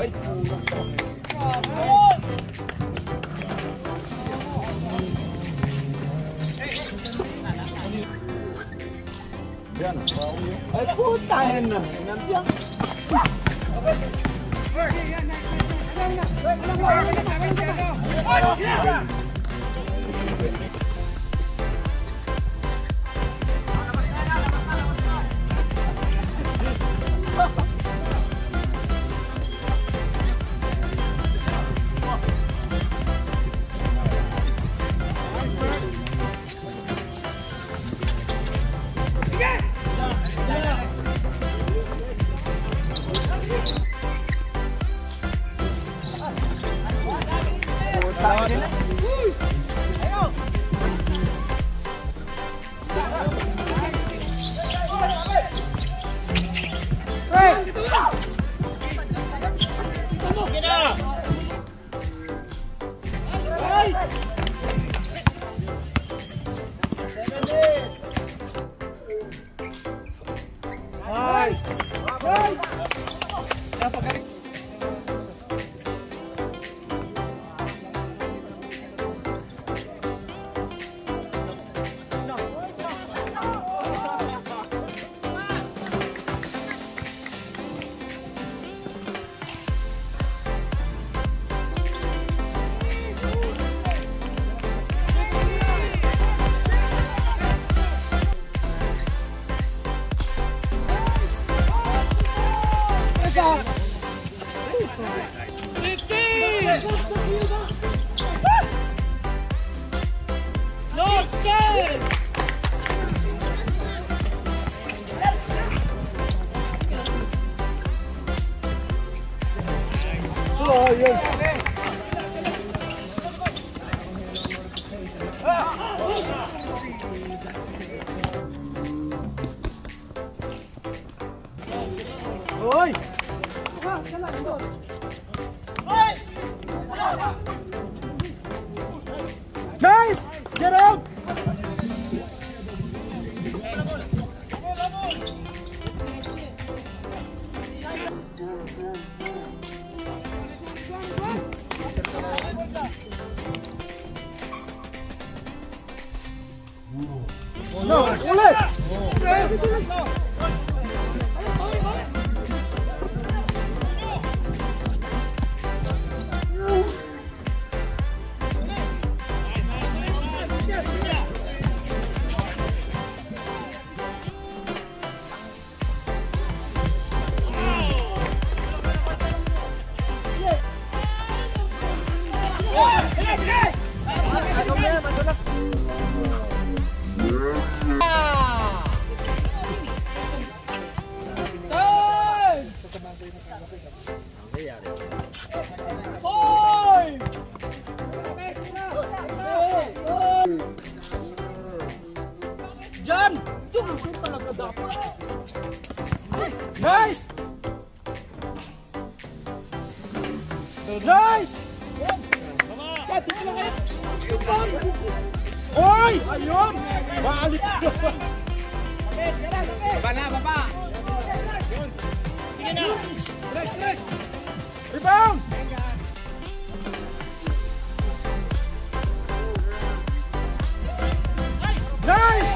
Ay puta na. Nandiyan. Oi! Guys, get out! No, ulit! Jan! Ito ang talaga dapat. Nice! Nice! Oy! Ayun! Balik! Baba na, baba! Sige na! Rebound! Nice!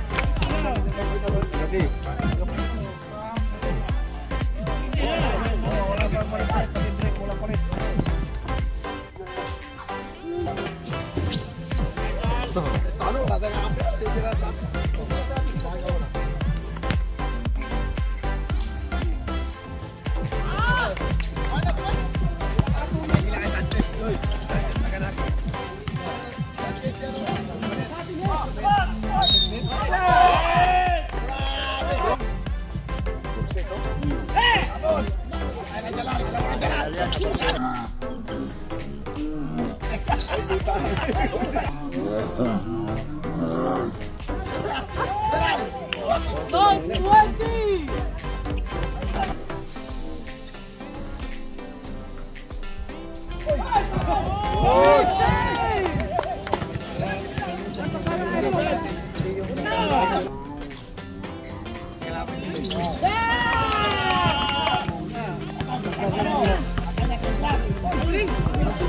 Nice 20!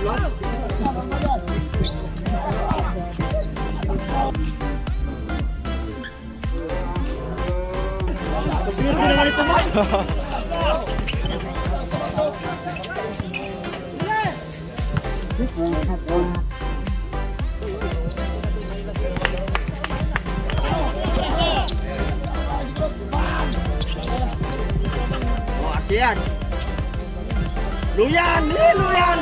Swerte na naman ito, Mas. Yan. Luyan, luyan.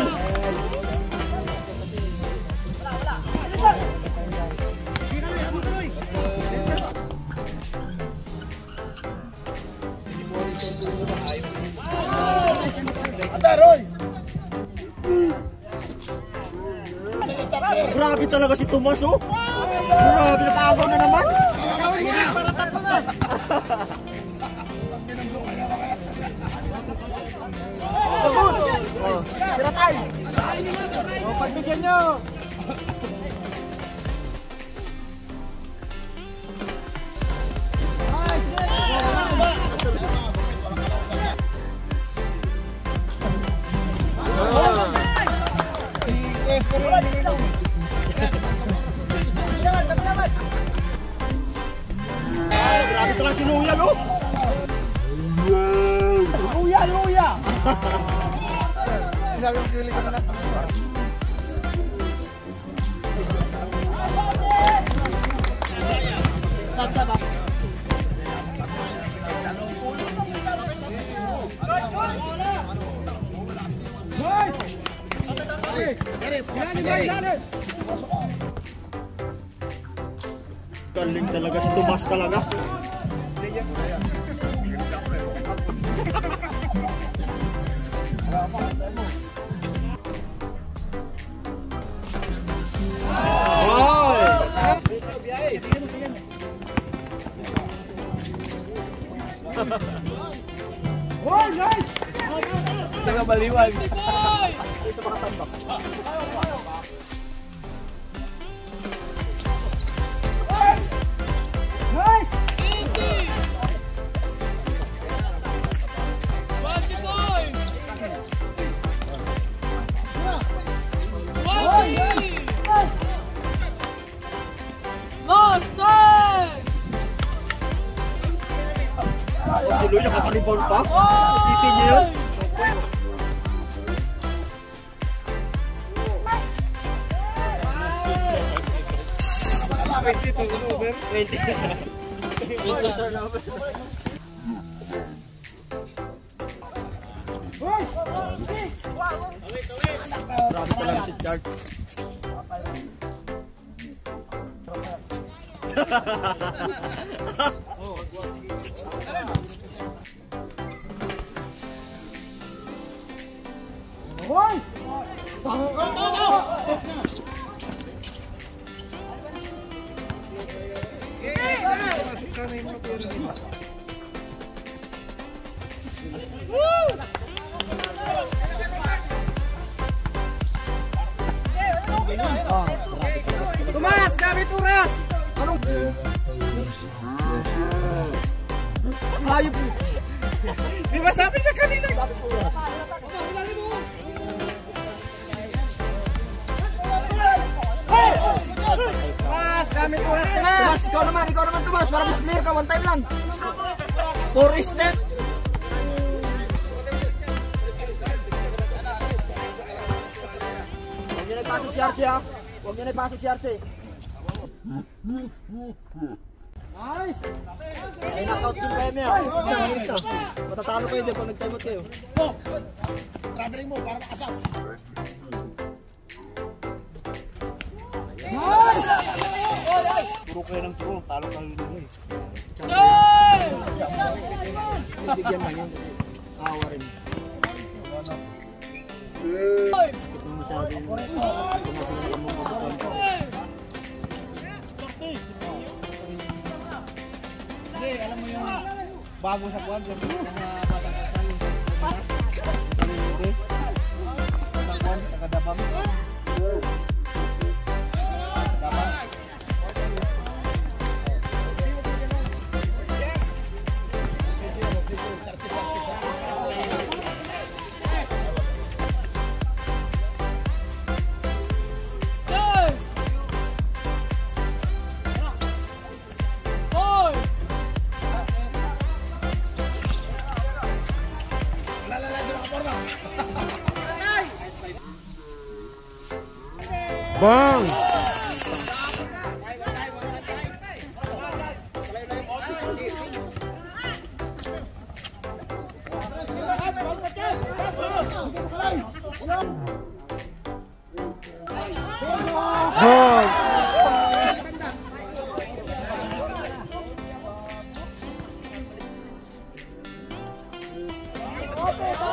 Ataroy. Grabe talaga si Tomas, oh. Grabe, natawag na naman. Para tatlo na. Tira tayo! Pagbigyan nyo! Grabe talagang si Luya, no? Luya, Luya! Sabi yung pili ko na lang. Sabsaba. Galing talaga si Tomas talaga. Oh, nice! Tengah baliwan. Itu bakal tambak. Nice! Si Luya nakakaribon pa. City niya yun. Grabe talaga si Chart. Hoy! Tumas, gamit uras! Anong? Hayop! Di ba sabi na kanina? Gamit uras. Tumas, gamit uras na! Tumas, ikaw naman Tumas! Para mas player ka, one time lang! 4 step! Huwag nyo na ipasok si Archie, ha? Huwag nyo na ipasok si Archie. Nice! Ay, knockout team kayo niya. Matatalo kayo dyan pag nag-timeout kayo. Traveling mo para makasap. Nice! Turo kayo ng turo. Talo kayo dito eh. Bigyan lang yun. Awa rin. Ito masyado yung kumasalan ka mong kapatid. Hindi, alam mo yung bago sa kuwan, yung mga batang kasal, yung palilite, batang kuwan, tagadabang. Bang. Bang.